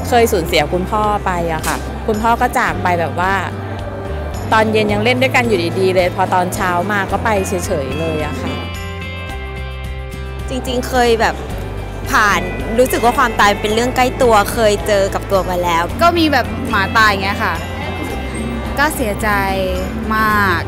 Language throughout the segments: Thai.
เคยสูญเสียคุณพ่อไปอะค่ะคุณพ่อก็จากไปแบบว่าตอนเย็นยังเล่นด้วยกันอยู่ดีๆเลยพอตอนเช้ามาก็ไปเฉยๆเลยอะค่ะจริงๆเคยแบบผ่านรู้สึกว่าความตายเป็นเรื่องใกล้ตัวเคยเจอกับตัวมาแล้วก็มีแบบหมาตายอย่างเงี้ยค่ะก็เสียใจมาก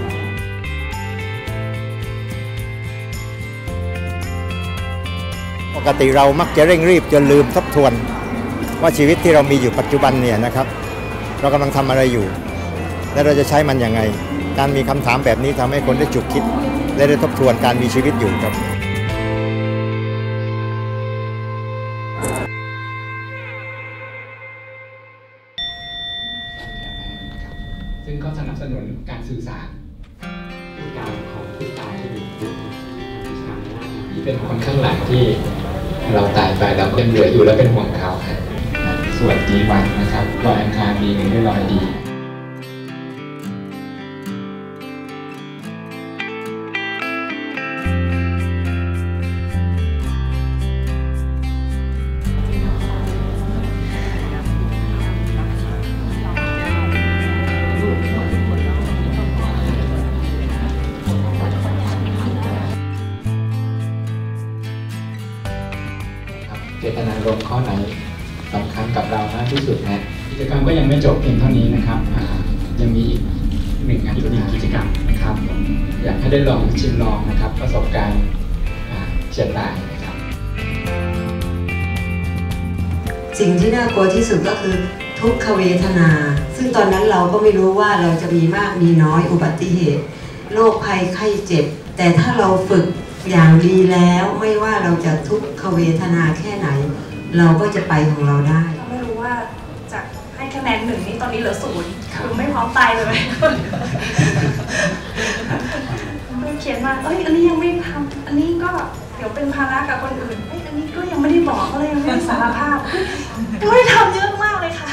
ปกติเรามักจะเร่งรีบจนลืมทบทวนว่าชีวิตที่เรามีอยู่ปัจจุบันเนี่ยนะครับเรากำลังทำอะไรอยู่และเราจะใช้มันอย่างไงการมีคำถามแบบนี้ทำให้คนได้ฉุกคิดและได้ทบทวนการมีชีวิตอยู่ครับซึ่งก็สนับสนุนการสื่อสารการของผู้ตายที่เป็นคนข้างหลังที่เราตายไปแล้วยังเหลืออยู่และเป็นห่วงเขาสวัสดีวันนะครับลอยอังคารดีหรือไม่ลอยดีเจตนารมณ์ข้อไหนสำคัญกับเรามากที่สุดนะกิจกรรมก็ยังไม่จบเพียงเท่านี้นะครับยังมีอีกหนึ่งกิจกรรมนะครับอยากให้ได้ลองชิมลองนะครับประสบการณ์เฉียดตายนะครับสิ่งที่น่ากลัวที่สุดก็คือทุกขเวทนาซึ่งตอนนั้นเราก็ไม่รู้ว่าเราจะมีมากมีน้อยอุบัติเหตุโรคภัยไข้เจ็บแต่ถ้าเราฝึกอย่างดีแล้วไม่ว่าเราจะทุกขเวทนาแค่ไหนเราก็จะไปของเราได้ไม่รู้ว่าจะให้คะแนน1นี่ตอนนี้เหลือ0คือไม่พร้อมตายเลยเขียนมาอันนี้ยังไม่ทำอันนี้ก็เดี๋ยวเป็นภาระกับคนอื่นอันนี้ก็ยังไม่ได้บอกก็เลยยังไม่ได้สารภาพยังไม่ได้ทำเยอะมากเลยค่ะ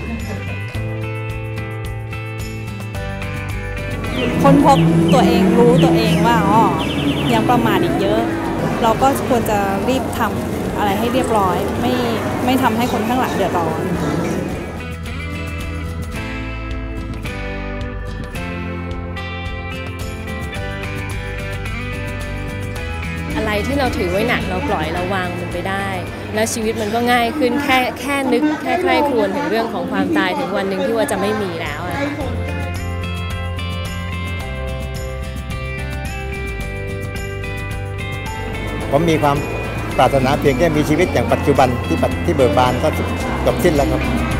ค้นพบตัวเองรู้ตัวเองว่ายังประมาทอีกเยอะเราก็ควรจะรีบทำอะไรให้เรียบร้อยไม่ทำให้คนข้างหลังเดือดร้อนอะไรที่เราถือไว้หนักเราปล่อยเราวางมันไปได้แล้วชีวิตมันก็ง่ายขึ้นแค่นึกแค่ใคร่ครวญถึงเรื่องของความตายถึงวันหนึ่งที่ว่าจะไม่มีแล้วผมมีความปรารถนาเพียงแค่มีชีวิตอย่างปัจจุบันที่เบิกบานก็จบสิ้นแล้วครับ